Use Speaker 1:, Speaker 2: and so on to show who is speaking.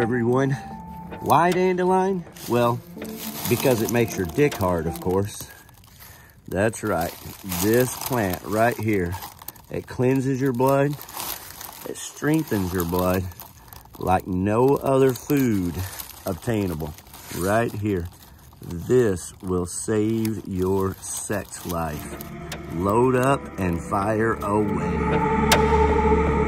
Speaker 1: everyone. Why dandelion? Well, because it makes your dick hard, of course. That's right. This plant right here, it cleanses your blood. It strengthens your blood like no other food obtainable. Right here. This will save your sex life. Load up and fire away.